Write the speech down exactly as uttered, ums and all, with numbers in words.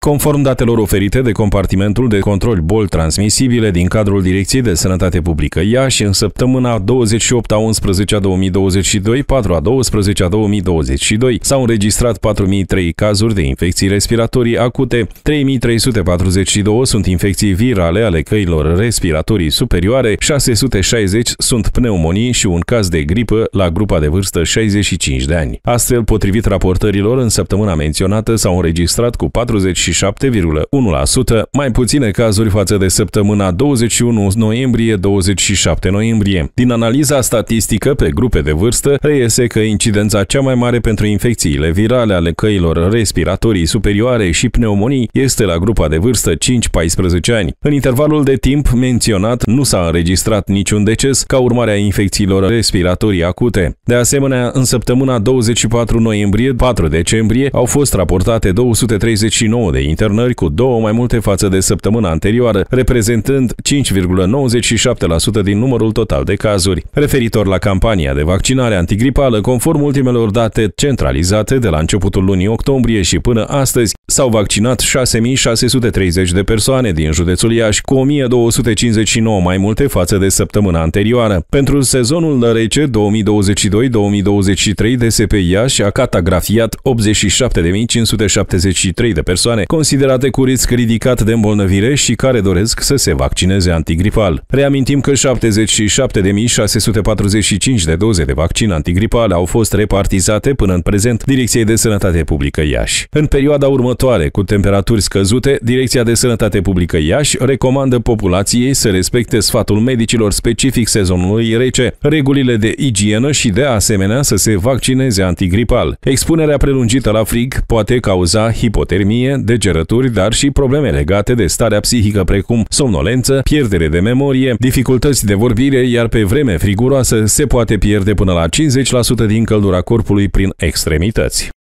Conform datelor oferite de compartimentul de control boli transmisibile din cadrul Direcției de Sănătate Publică Iași, în săptămâna douăzeci și opt a unsprezecea două mii douăzeci și doi, patru a douăsprezecea două mii douăzeci și doi, s-au înregistrat patru mii trei cazuri de infecții respiratorii acute, trei mii trei sute patruzeci și doi sunt infecții virale ale căilor respiratorii superioare, șase sute șaizeci sunt pneumonii și un caz de gripă la grupa de vârstă șaizeci și cinci de ani. Astfel, potrivit raportărilor, în săptămâna menționată s-au înregistrat cu patruzeci și șapte virgulă unu la sută mai puține cazuri față de săptămâna douăzeci și unu noiembrie - douăzeci și șapte noiembrie. Din analiza statistică pe grupe de vârstă, reiese că incidența cea mai mare pentru infecțiile virale ale căilor respiratorii superioare și pneumonii este la grupa de vârstă cinci paisprezece ani. În intervalul de timp menționat nu s-a înregistrat niciun deces ca urmare a infecțiilor respiratorii acute. De asemenea, în săptămâna douăzeci și patru noiembrie - patru decembrie au fost raportate două sute treizeci și nouă de internări, cu două mai multe față de săptămâna anterioară, reprezentând cinci virgulă nouăzeci și șapte la sută din numărul total de cazuri. Referitor la campania de vaccinare antigripală, conform ultimelor date centralizate de la începutul lunii octombrie și până astăzi, s-au vaccinat șase mii șase sute treizeci de persoane din județul Iași, cu o mie două sute cincizeci și nouă mai multe față de săptămâna anterioară. Pentru sezonul rece două mii douăzeci și doi două mii douăzeci și trei, D S P Iași a catagrafiat optzeci și șapte de mii cinci sute șaptezeci și trei de persoane considerate cu risc ridicat de îmbolnăvire și care doresc să se vaccineze antigripal. Reamintim că șaptezeci și șapte de mii șase sute patruzeci și cinci de doze de vaccin antigripal au fost repartizate până în prezent Direcției de Sănătate Publică Iași. În perioada următoare, cu temperaturi scăzute, Direcția de Sănătate Publică Iași recomandă populației să respecte sfatul medicilor specific sezonului rece, regulile de igienă și de asemenea să se vaccineze antigripal. Expunerea prelungită la frig poate cauza hipotermie, degerături, dar și probleme legate de starea psihică precum somnolență, pierdere de memorie, dificultăți de vorbire, iar pe vreme friguroasă se poate pierde până la cincizeci la sută din căldura corpului prin extremități.